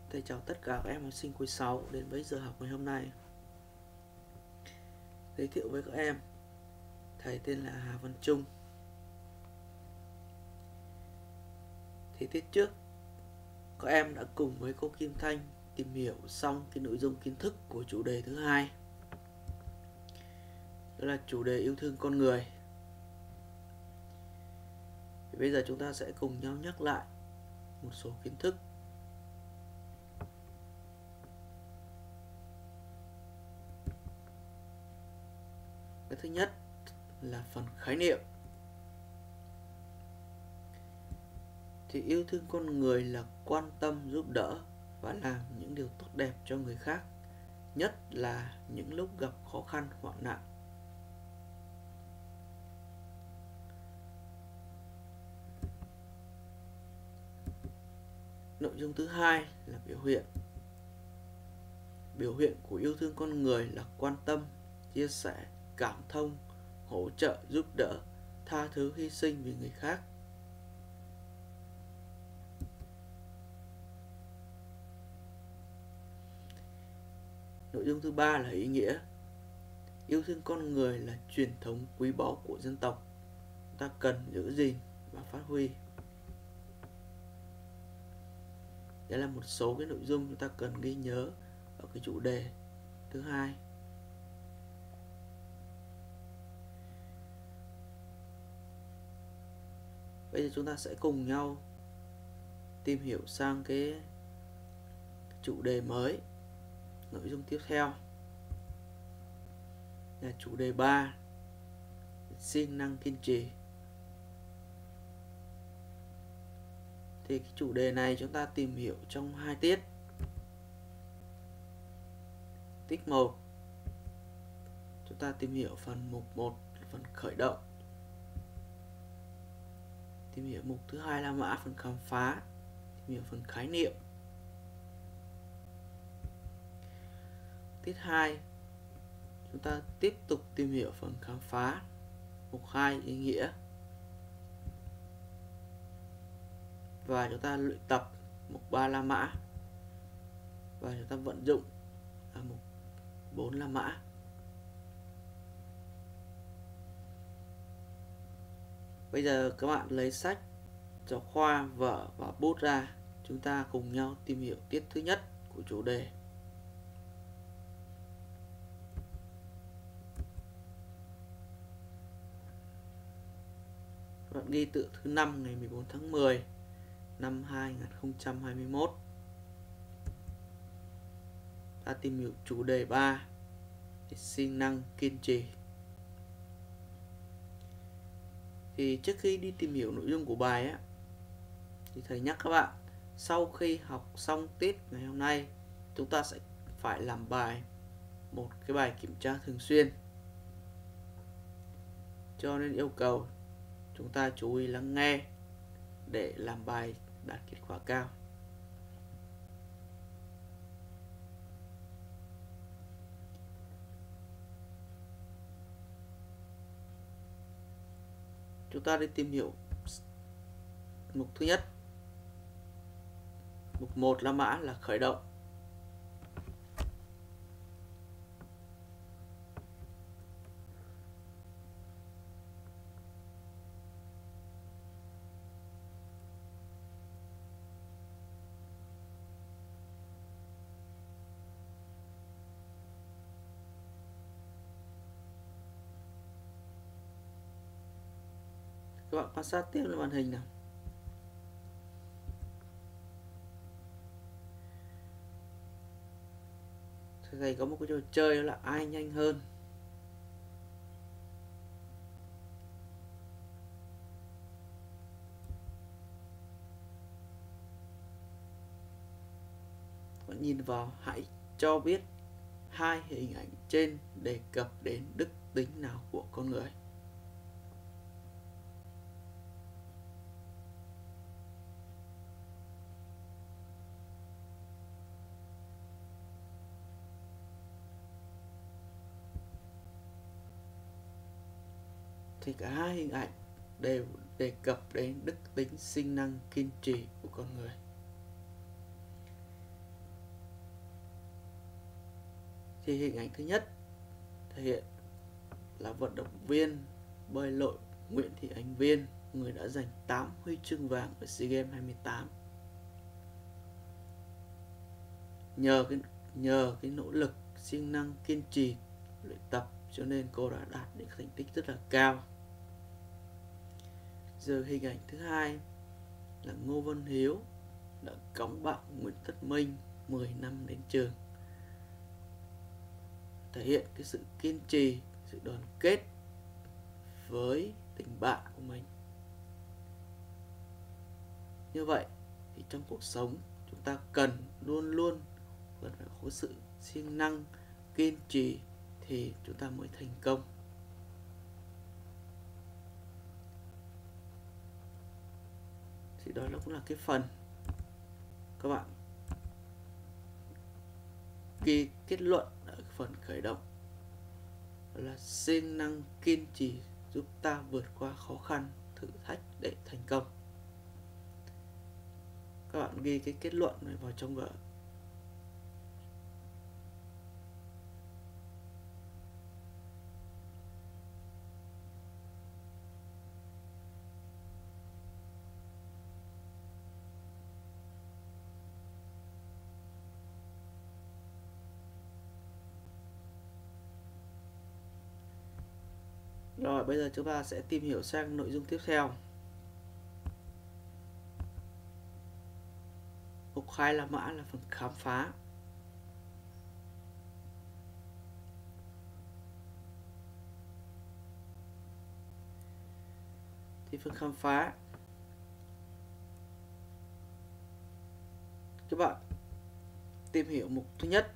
Thầy chào tất cả các em học sinh khối 6 đến với giờ học ngày hôm nay. Giới thiệu với các em, thầy tên là Hà Văn Trung. Thì tiết trước, các em đã cùng với cô Kim Thanh tìm hiểu xong cái nội dung kiến thức của chủ đề thứ hai. Đó là chủ đề yêu thương con người. Thì bây giờ chúng ta sẽ cùng nhau nhắc lại một số kiến thức. Cái thứ nhất là phần khái niệm. Thì yêu thương con người là quan tâm, giúp đỡ và làm những điều tốt đẹp cho người khác, nhất là những lúc gặp khó khăn hoạn nạn. Nội dung thứ hai là biểu hiện. Biểu hiện của yêu thương con người là quan tâm, chia sẻ, cảm thông, hỗ trợ, giúp đỡ, tha thứ, hy sinh vì người khác. Nội dung thứ ba là ý nghĩa. Yêu thương con người là truyền thống quý báu của dân tộc, ta cần giữ gìn và phát huy. Đây là một số cái nội dung chúng ta cần ghi nhớ ở cái chủ đề thứ hai. Bây giờ chúng ta sẽ cùng nhau tìm hiểu sang cái chủ đề mới. Nội dung tiếp theo là chủ đề 3, siêng năng kiên trì. Thì cái chủ đề này chúng ta tìm hiểu trong 2 tiết. Tiết 1 chúng ta tìm hiểu phần mục 1, phần khởi động. Tìm hiểu mục thứ hai là mã, phần khám phá. Tìm hiểu phần khái niệm. Tiết 2 chúng ta tiếp tục tìm hiểu phần khám phá. Mục 2 ý nghĩa. Và chúng ta luyện tập mục 3 La Mã. Và chúng ta vận dụng ở mục 4 La Mã. Bây giờ các bạn lấy sách, giáo khoa, vở và bút ra. Chúng ta cùng nhau tìm hiểu tiết thứ nhất của chủ đề. Các bạn ghi tự thứ 5 ngày 14 tháng 10 năm 2021. Ta tìm hiểu chủ đề 3, siêng năng kiên trì. Thì trước khi đi tìm hiểu nội dung của bài á, thì thầy nhắc các bạn, sau khi học xong tiết ngày hôm nay, chúng ta sẽ phải làm một cái bài kiểm tra thường xuyên. Cho nên yêu cầu chúng ta chú ý lắng nghe để làm bài đạt kết quả cao. Chúng ta đi tìm hiểu mục thứ nhất. Mục 1 La Mã là khởi động. Các bạn quan sát tiếp lên màn hình nào. Thầy có một cái trò chơi đó là ai nhanh hơn. Bạn nhìn vào, hãy cho biết 2 hình ảnh trên đề cập đến đức tính nào của con người. Thì cả 2 hình ảnh đều đề cập đến đức tính siêng năng kiên trì của con người. Thì hình ảnh thứ nhất thể hiện là vận động viên bơi lội Nguyễn Thị Ánh Viên, người đã giành 8 huy chương vàng ở SEA Games 28. Nhờ cái nỗ lực, siêng năng, kiên trì luyện tập cho nên cô đã đạt những thành tích rất là cao. Giờ hình ảnh thứ hai là Ngô Văn Hiếu đã cõng bạn Nguyễn Tất Minh 10 năm đến trường, thể hiện cái sự kiên trì, sự đoàn kết với tình bạn của mình. Như vậy thì trong cuộc sống chúng ta cần luôn phải có sự siêng năng, kiên trì thì chúng ta mới thành công. Thì đó cũng là cái phần các bạn ghi kết luận ở phần khởi động, đó là siêng năng kiên trì giúp ta vượt qua khó khăn, thử thách để thành công. Các bạn ghi cái kết luận này vào trong vở. Rồi bây giờ chúng ta sẽ tìm hiểu sang nội dung tiếp theo. Mục 2 La Mã là phần khám phá. Thì phần khám phá các bạn tìm hiểu mục thứ nhất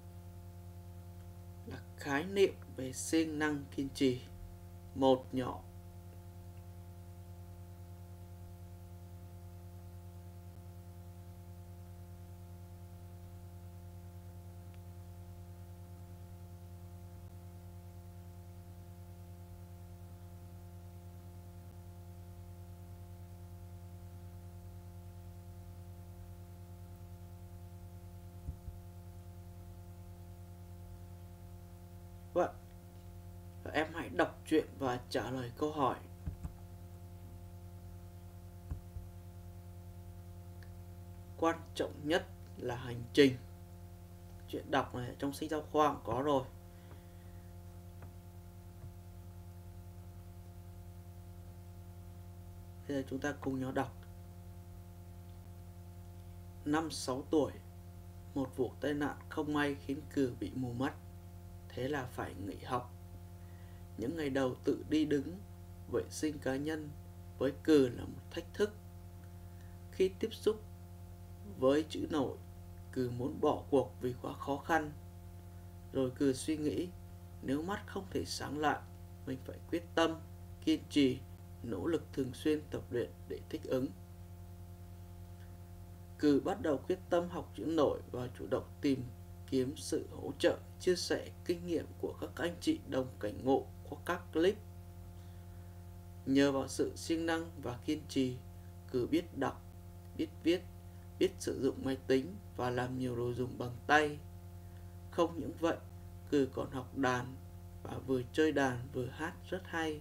là khái niệm về siêng năng kiên trì. Một nhỏ. Các bạn, em hãy đọc truyện và trả lời câu hỏi. Quan trọng nhất là hành trình. Chuyện đọc này trong sách giáo khoa cũng có rồi. Bây giờ chúng ta cùng nhau đọc. 5-6 tuổi, một vụ tai nạn không may khiến Cừ bị mù mắt, thế là phải nghỉ học. Những ngày đầu tự đi đứng, vệ sinh cá nhân với Cừ là một thách thức. Khi tiếp xúc với chữ nổi, Cừ muốn bỏ cuộc vì quá khó khăn. Rồi Cừ suy nghĩ, nếu mắt không thể sáng lại, mình phải quyết tâm, kiên trì, nỗ lực thường xuyên tập luyện để thích ứng. Cừ bắt đầu quyết tâm học chữ nổi và chủ động tìm kiếm sự hỗ trợ, chia sẻ kinh nghiệm của các anh chị đồng cảnh ngộ qua các clip. Nhờ vào sự siêng năng và kiên trì, Cừ biết đọc, biết viết, biết sử dụng máy tính và làm nhiều đồ dùng bằng tay. Không những vậy, Cừ còn học đàn và vừa chơi đàn vừa hát rất hay.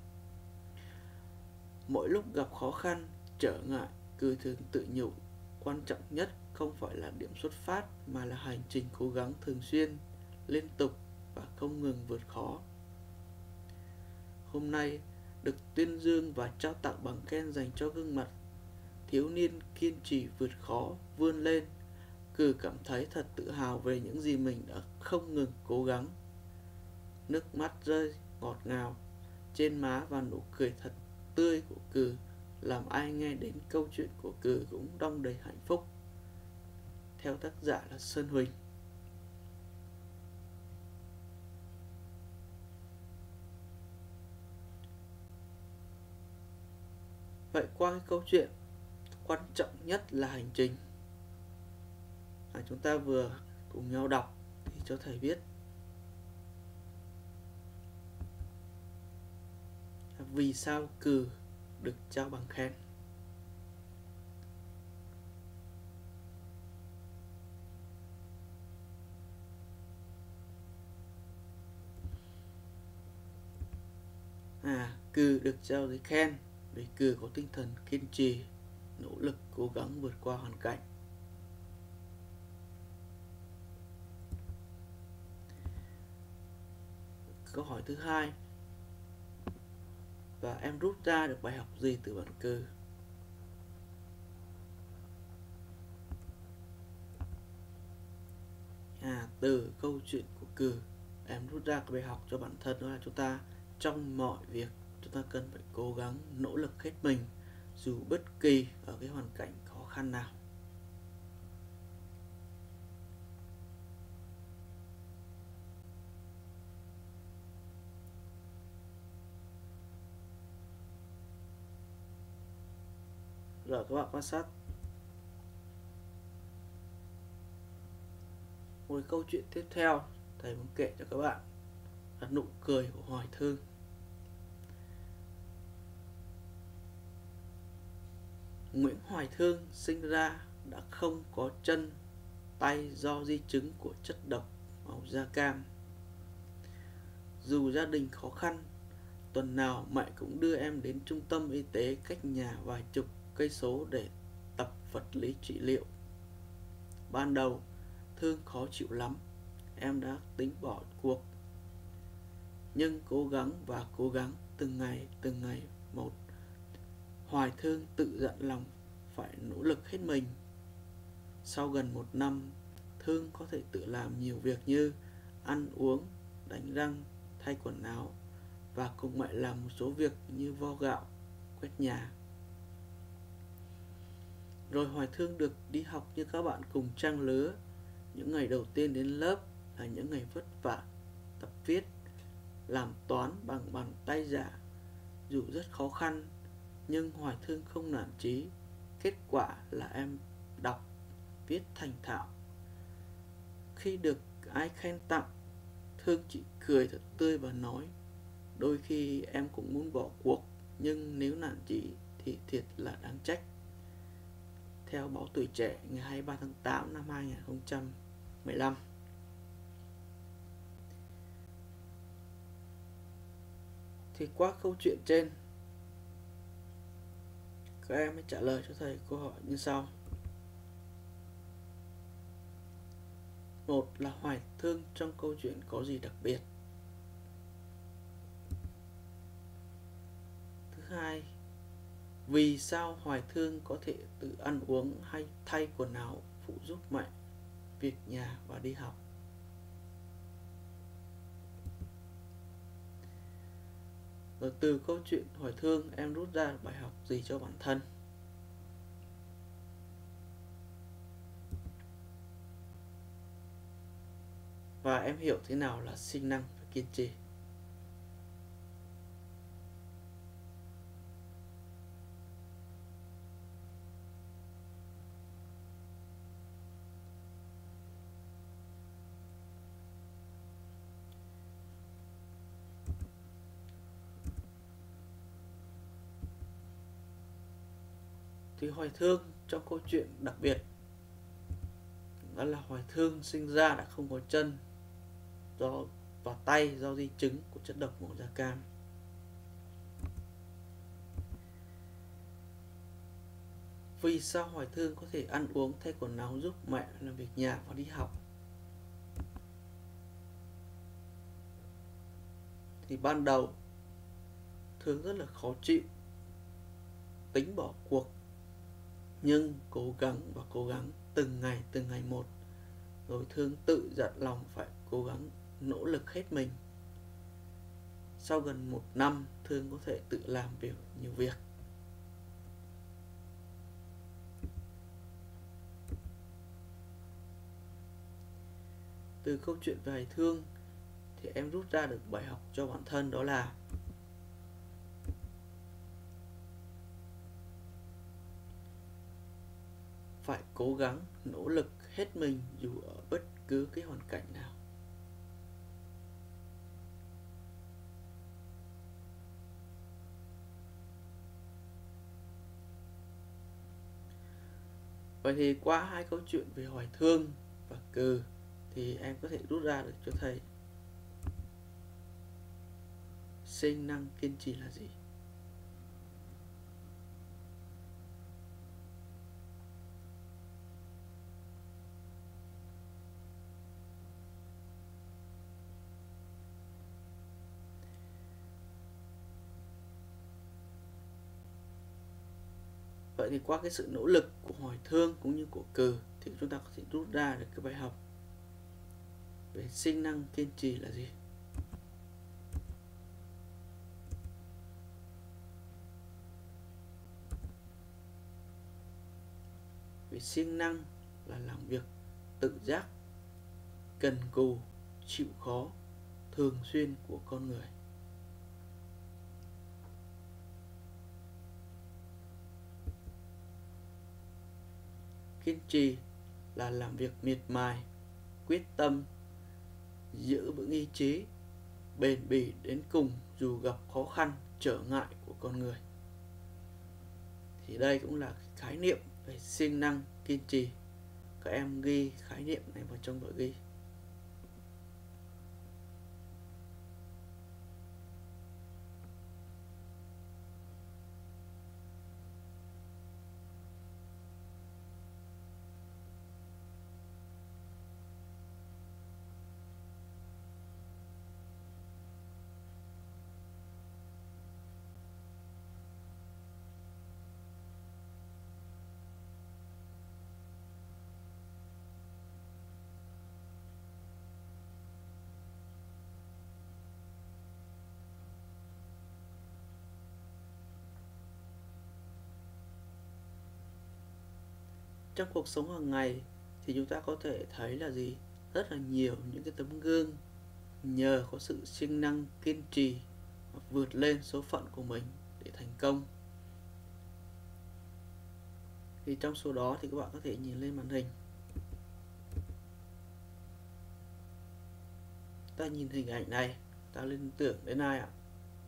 Mỗi lúc gặp khó khăn, trở ngại, Cừ thường tự nhủ, quan trọng nhất không phải là điểm xuất phát mà là hành trình cố gắng thường xuyên, liên tục và không ngừng vượt khó. Hôm nay được tuyên dương và trao tặng bằng khen dành cho gương mặt thiếu niên kiên trì vượt khó vươn lên, Cừ cảm thấy thật tự hào về những gì mình đã không ngừng cố gắng. Nước mắt rơi ngọt ngào trên má và nụ cười thật tươi của Cừ làm ai nghe đến câu chuyện của Cừ cũng đong đầy hạnh phúc. Theo tác giả là Sơn Huỳnh. Vậy qua cái câu chuyện quan trọng nhất là hành trình, chúng ta vừa cùng nhau đọc thì cho thầy biết vì sao Cừ được trao bằng khen. Cừ được trao giấy khen vì cừ có tinh thần kiên trì, nỗ lực cố gắng vượt qua hoàn cảnh. Câu hỏi thứ hai, và em rút ra được bài học gì từ bản cừ? Từ câu chuyện của cừ, em rút ra cái bài học cho bản thân, đó là chúng ta trong mọi việc chúng ta cần phải cố gắng nỗ lực hết mình, dù bất kỳ ở cái hoàn cảnh khó khăn nào. Rồi các bạn quan sát một câu chuyện tiếp theo thầy muốn kể cho các bạn là nụ cười của Hoài Thương. Nguyễn Hoài Thương sinh ra đã không có chân tay do di chứng của chất độc màu da cam. Dù gia đình khó khăn, tuần nào mẹ cũng đưa em đến trung tâm y tế cách nhà vài chục cây số để tập vật lý trị liệu. Ban đầu Thương khó chịu lắm, em đã tính bỏ cuộc. Nhưng cố gắng từng ngày một, Hoài Thương tự dặn lòng phải nỗ lực hết mình. Sau gần 1 năm, Thương có thể tự làm nhiều việc như ăn uống, đánh răng, thay quần áo và cùng mẹ làm một số việc như vo gạo, quét nhà. Rồi Hoài Thương được đi học như các bạn cùng trang lứa. Những ngày đầu tiên đến lớp là những ngày vất vả, tập viết, làm toán bằng bàn tay giả. Dù rất khó khăn, nhưng Hoài Thương không nản chí. Kết quả là em đọc, viết thành thạo. Khi được ai khen tặng, Thương chỉ cười thật tươi và nói: đôi khi em cũng muốn bỏ cuộc, nhưng nếu nản chí thì thiệt là đáng trách. Theo báo Tuổi Trẻ ngày 23 tháng 8 năm 2015. Thì qua câu chuyện trên, các em hãy trả lời cho thầy câu hỏi như sau. 1 là Hoài Thương trong câu chuyện có gì đặc biệt? Thứ hai, vì sao Hoài Thương có thể tự ăn uống hay thay quần áo, phụ giúp mẹ việc nhà và đi học? Rồi từ câu chuyện Hoài Thương em rút ra bài học gì cho bản thân? Và em hiểu thế nào là siêng năng và kiên trì? Thì Hoài Thương trong câu chuyện đặc biệt, đó là Hoài Thương sinh ra đã không có chân và tay do di chứng của chất độc màu da cam. Vì sao Hoài Thương có thể ăn uống, thay quần áo, giúp mẹ làm việc nhà và đi học? Thì ban đầu Thương rất là khó chịu, tính bỏ cuộc, nhưng cố gắng từng ngày một. Rồi Thương tự dặn lòng phải cố gắng nỗ lực hết mình. Sau gần 1 năm, Thương có thể tự làm nhiều việc. Từ câu chuyện về Hoài Thương thì em rút ra được bài học cho bản thân, đó là phải cố gắng nỗ lực hết mình dù ở bất cứ cái hoàn cảnh nào. Vậy thì qua 2 câu chuyện về Hoài Thương và cừ thì em có thể rút ra được cho thầy siêng năng kiên trì là gì? Vậy thì qua cái sự nỗ lực của hỏi thương cũng như của cừ thì chúng ta có thể rút ra được cái bài học về siêng năng kiên trì là gì? Về siêng năng là làm việc tự giác, cần cù, chịu khó, thường xuyên của con người. Kiên trì là làm việc miệt mài, quyết tâm, giữ vững ý chí, bền bỉ đến cùng dù gặp khó khăn, trở ngại của con người. Thì đây cũng là khái niệm về siêng năng kiên trì. Các em ghi khái niệm này vào trong vở ghi. Trong cuộc sống hàng ngày thì chúng ta có thể thấy là gì? Rất là nhiều những cái tấm gương nhờ có sự siêng năng kiên trì vượt lên số phận của mình để thành công. Thì trong số đó thì các bạn có thể nhìn lên màn hình. Ta nhìn hình ảnh này, ta liên tưởng đến ai ạ?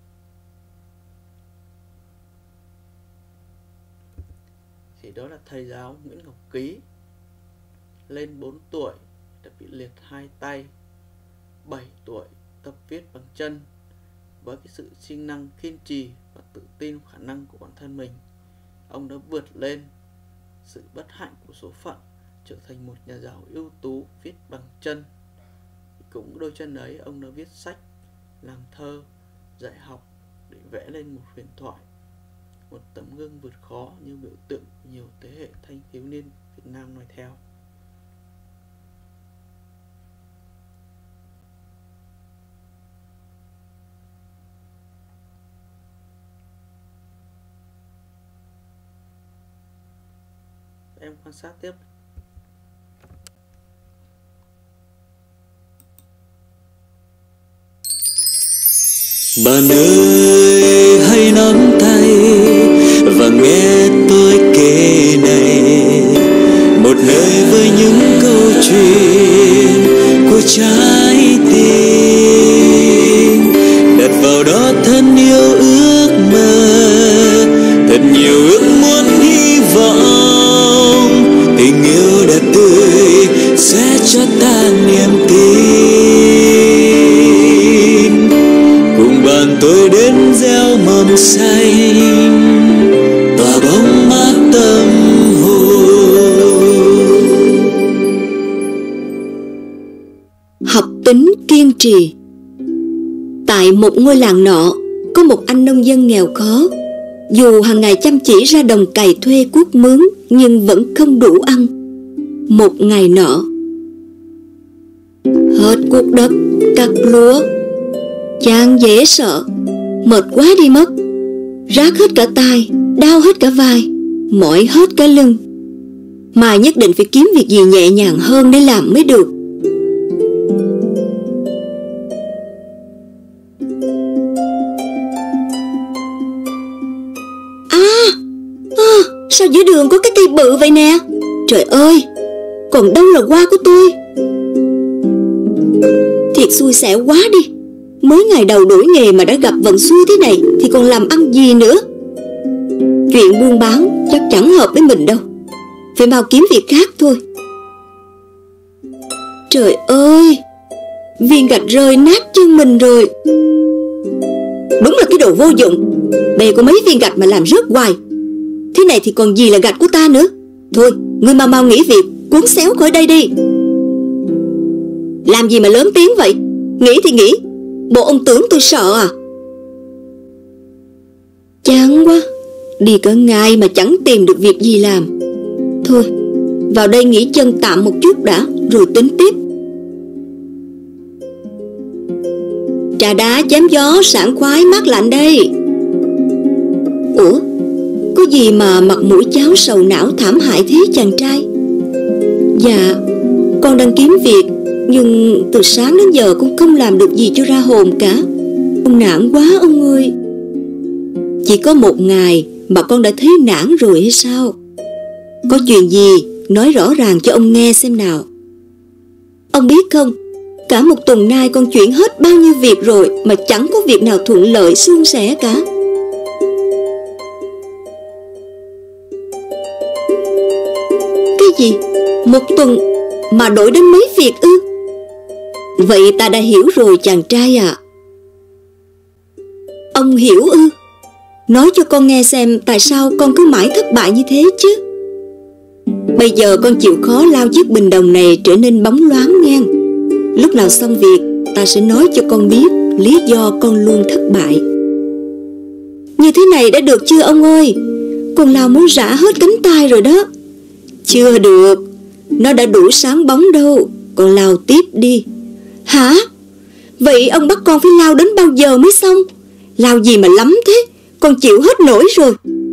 Thì đó là thầy giáo Nguyễn Ngọc Ký. Lên 4 tuổi đã bị liệt 2 tay, 7 tuổi tập viết bằng chân. Với cái sự siêng năng kiên trì và tự tin khả năng của bản thân mình, ông đã vượt lên sự bất hạnh của số phận, trở thành một nhà giáo ưu tú viết bằng chân. Cũng đôi chân ấy, ông đã viết sách, làm thơ, dạy học để vẽ lên một huyền thoại, một tấm gương vượt khó như biểu tượng nhiều thế hệ thanh thiếu niên Việt Nam noi theo. Em quan sát tiếp. Bạn ơi hãy nắm tay và nghe tôi kể này, một nơi với những câu chuyện của trái tim, đặt vào đó thân yêu ước mơ, thật nhiều ước muốn hy vọng, tình yêu đẹp tươi sẽ cho ta niềm tin. Cùng bạn tôi đến gieo mầm xanh, tỏa bóng mát tâm hồn. Học tính kiên trì. Tại một ngôi làng nọ, có một anh nông dân nghèo khó. Dù hàng ngày chăm chỉ ra đồng cày thuê cuốc mướn, nhưng vẫn không đủ ăn. Một ngày nọ, hết cuốc đất, cắt lúa, chàng dễ sợ, mệt quá đi mất, rát hết cả tai, đau hết cả vai, mỏi hết cả lưng. Mà nhất định phải kiếm việc gì nhẹ nhàng hơn để làm mới được. Sao giữa đường có cái cây bự vậy nè? Trời ơi, còn đâu là hoa của tôi. Thiệt xui xẻo quá đi. Mới ngày đầu đổi nghề mà đã gặp vận xui thế này thì còn làm ăn gì nữa. Chuyện buôn bán chắc chẳng hợp với mình đâu, phải mau kiếm việc khác thôi. Trời ơi, viên gạch rơi nát chân mình rồi. đồ vô dụng. Bề có mấy viên gạch mà làm rớt hoài. Thế này thì còn gì là gạch của ta nữa. Thôi, ngươi mau mau nghỉ việc, cuốn xéo khỏi đây đi. Làm gì mà lớn tiếng vậy? Nghĩ thì nghĩ, bộ ông tưởng tôi sợ à? Chán quá, đi cả ngày mà chẳng tìm được việc gì làm. Thôi, vào đây nghỉ chân tạm một chút đã, rồi tính tiếp. Trà đá chém gió sảng khoái mát lạnh đây. Ủa, có gì mà mặt mũi cháo sầu não thảm hại thế chàng trai? Dạ, con đang kiếm việc, nhưng từ sáng đến giờ cũng không làm được gì cho ra hồn cả. Con nản quá ông ơi. Chỉ có một ngày mà con đã thấy nản rồi hay sao? Có chuyện gì nói rõ ràng cho ông nghe xem nào. Ông biết không, cả một tuần nay con chuyển hết bao nhiêu việc rồi mà chẳng có việc nào thuận lợi suôn sẻ cả. Cái gì? Một tuần mà đổi đến mấy việc ư? Vậy ta đã hiểu rồi chàng trai ạ. Ông hiểu ư? Nói cho con nghe xem tại sao con cứ mãi thất bại như thế chứ. Bây giờ con chịu khó lao chiếc bình đồng này trở nên bóng loáng ngang. Lúc nào xong việc, ta sẽ nói cho con biết lý do con luôn thất bại. Như thế này đã được chưa ông ơi? Con lao muốn rã hết cánh tay rồi đó. Chưa được, nó đã đủ sáng bóng đâu. Con lao tiếp đi. Hả? Vậy ông bắt con phải lao đến bao giờ mới xong? Lao gì mà lắm thế? Con chịu hết nổi rồi.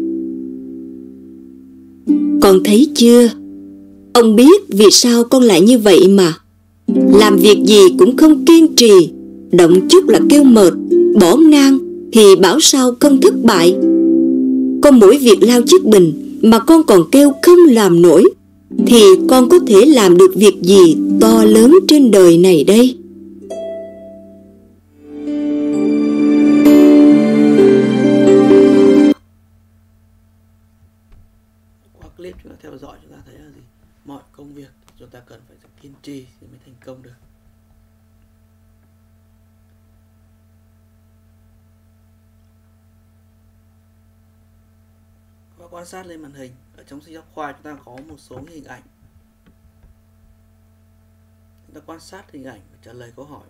Con thấy chưa? Ông biết vì sao con lại như vậy mà. Làm việc gì cũng không kiên trì, động chút là kêu mệt, bỏ ngang thì bảo sao không thất bại. Con mỗi việc lao chiếc bình mà con còn kêu không làm nổi, thì con có thể làm được việc gì to lớn trên đời này đây? Qua clip chúng ta theo dõi, chúng ta thấy là gì? Mọi công việc chúng ta cần phải kiên trì thì mới thành công được. Qua quan sát lên màn hình, ở trong sách giáo khoa chúng ta có một số hình ảnh. Chúng ta quan sát hình ảnh và trả lời câu hỏi.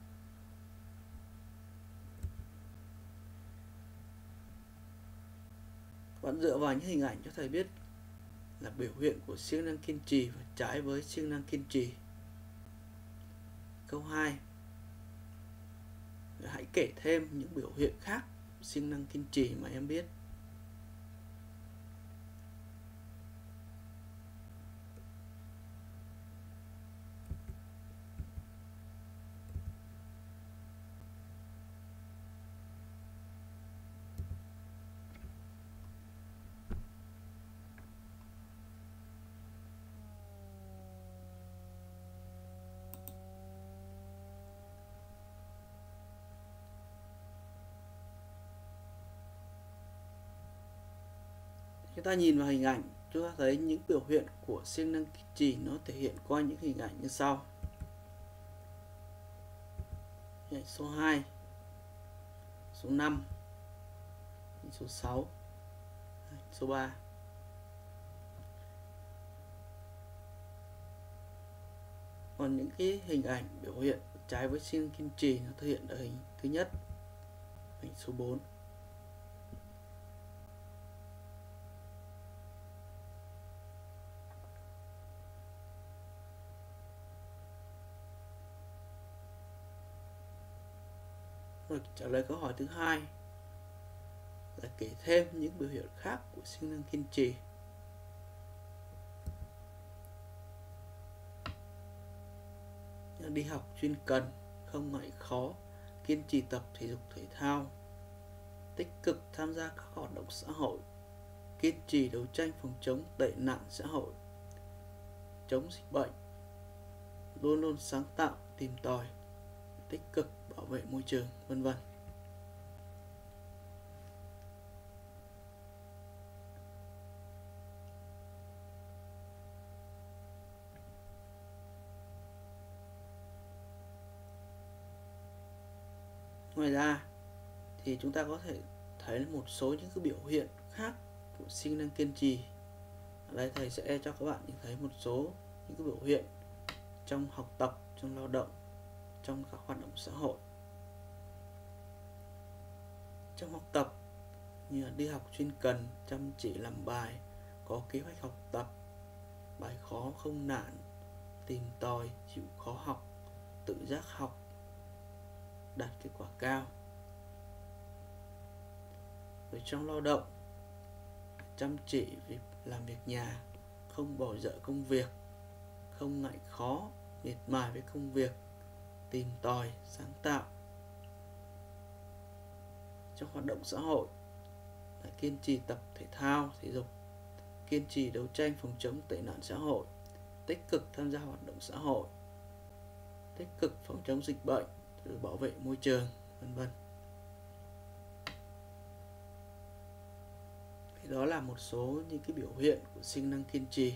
Bạn dựa vào những hình ảnh cho thầy biết là biểu hiện của siêng năng kiên trì và trái với siêng năng kiên trì. Câu 2. Hãy kể thêm những biểu hiện khác của siêng năng kiên trì mà em biết. Chúng ta nhìn vào hình ảnh, chúng ta thấy những biểu hiện của siêng năng kiên trì nó thể hiện qua những hình ảnh như sau. Hình ảnh số 2, số 5, số 6, số 3. Còn những cái hình ảnh biểu hiện trái với siêng năng kiên trì nó thể hiện ở hình thứ nhất, hình số 4. Rồi trả lời câu hỏi thứ hai là kể thêm những biểu hiện khác của siêng năng kiên trì. Đi học chuyên cần, không ngại khó, kiên trì tập thể dục thể thao, tích cực tham gia các hoạt động xã hội, kiên trì đấu tranh phòng chống tệ nạn xã hội, chống dịch bệnh, luôn luôn sáng tạo, tìm tòi, tích cực bảo vệ môi trường, vân vân. Ngoài ra thì chúng ta có thể thấy một số những cái biểu hiện khác của siêng năng kiên trì. Ở đây thầy sẽ cho các bạn nhìn thấy một số những cái biểu hiện trong học tập, trong lao động, trong các hoạt động xã hội. Trong học tập như là đi học chuyên cần, chăm chỉ làm bài, có kế hoạch học tập, bài khó không nản, tìm tòi, chịu khó học, tự giác học, đạt kết quả cao. Rồi trong lao động, chăm chỉ việc làm việc nhà, không bỏ dở công việc, không ngại khó, miệt mài với công việc, tìm tòi, sáng tạo. Trong hoạt động xã hội, là kiên trì tập thể thao, thể dục, kiên trì đấu tranh phòng chống tệ nạn xã hội, tích cực tham gia hoạt động xã hội, tích cực phòng chống dịch bệnh, rồi bảo vệ môi trường, vân vân. Đó là một số những cái biểu hiện của siêng năng kiên trì.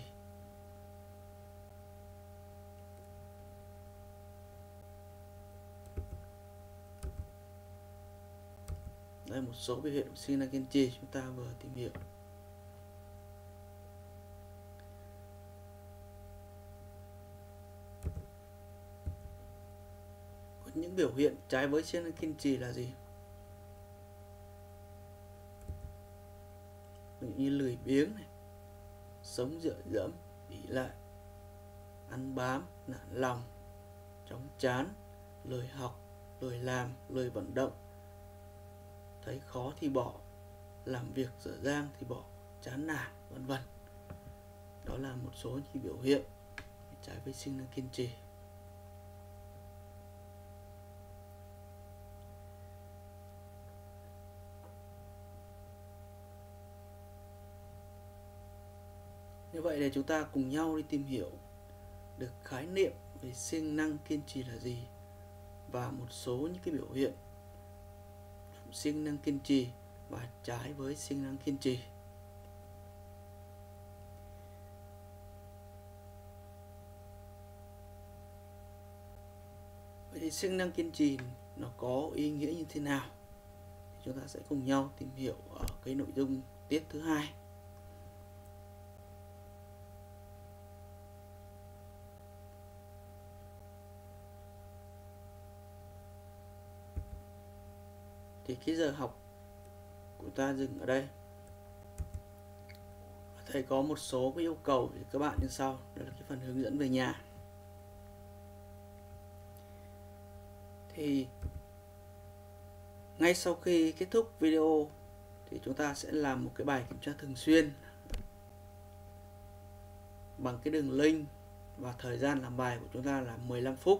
Đây một số biểu hiện của siêng năng kiên trì chúng ta vừa tìm hiểu. Những biểu hiện trái với siêng năng kiên trì là gì? Ví dụ như lười biếng này, sống dựa dẫm, ỷ lại, ăn bám, nản lòng, chóng chán, lười học, lười làm, lười vận động, thấy khó thì bỏ, làm việc dở dang thì bỏ, chán nản, vân vân. Đó là một số những biểu hiện trái với siêng năng kiên trì. Như vậy để chúng ta cùng nhau đi tìm hiểu được khái niệm về siêng năng kiên trì là gì và một số những cái biểu hiện siêng năng kiên trì và trái với siêng năng kiên trì. Vậy thì siêng năng kiên trì nó có ý nghĩa như thế nào? Chúng ta sẽ cùng nhau tìm hiểu ở cái nội dung tiết thứ 2. Thì cái giờ học của ta dừng ở đây. Thầy có một số cái yêu cầu để các bạn như sau. Đó là cái phần hướng dẫn về nhà. Thì ngay sau khi kết thúc video thì chúng ta sẽ làm một cái bài kiểm tra thường xuyên bằng cái đường link, và thời gian làm bài của chúng ta là 15 phút.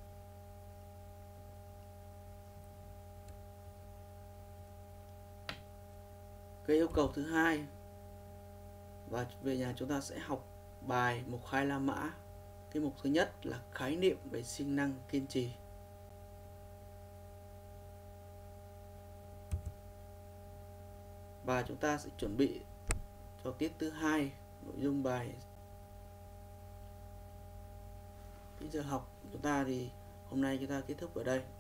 Cái yêu cầu thứ hai, và về nhà chúng ta sẽ học bài mục 2 La Mã. Cái mục thứ nhất là khái niệm về siêng năng kiên trì. Và chúng ta sẽ chuẩn bị cho tiết thứ 2 nội dung bài. Cái giờ học của chúng ta thì hôm nay chúng ta kết thúc ở đây.